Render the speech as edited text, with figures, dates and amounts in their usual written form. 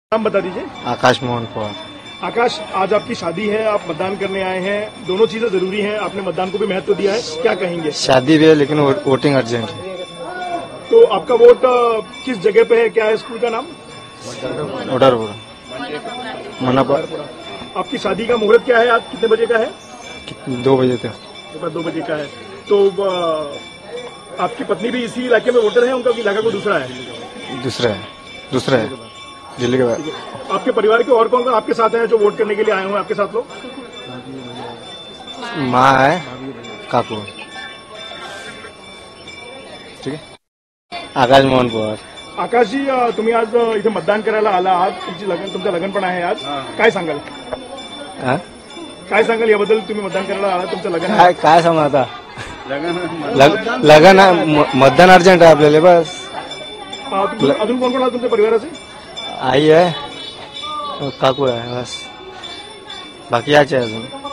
नाम बता दीजिए। आकाश मोहन पवार। आकाश, आज आपकी शादी है, आप मतदान करने आए हैं, दोनों चीजें जरूरी हैं, आपने मतदान को भी महत्व दिया है, क्या कहेंगे? शादी भी है लेकिन वोटिंग अर्जेंट है। तो आपका वोट किस जगह पे है, क्या है स्कूल का नाम? ऑर्डरपुरा मनापुर। आपकी शादी का मुहूर्त क्या है, आज कितने बजे का है? 2 बजे तक। सुबह 2 बजे का है। तो आपकी पत्नी भी इसी इलाके में वोटर है, उनका इलाका को दूसरा है? दूसरा है दिल्ली के बाद। आपके परिवार के और कौन कौन आपके साथ हैं जो वोट करने के लिए आए हुए हैं आपके साथ लोग? माँ है, काकू। ठीक है। आकाश मोहन पवार। आकाश जी, तुम्ही आज इथे मतदान करायला आला आहात, तुमचं लग्न पण आहे आज, काय सांगाल? काय सांगाल याबद्दल? तुम्ही मतदान करायला आलात, तुमचं लग्न आहे. काय सांगू आता? लग्न मतदान अर्जंट आहे आपल्याला, बस. अजून कोण कोण आहात तुमच्या परिवाराचे? आई आहे, काकू आहे, बस. बाकी याचे अजून.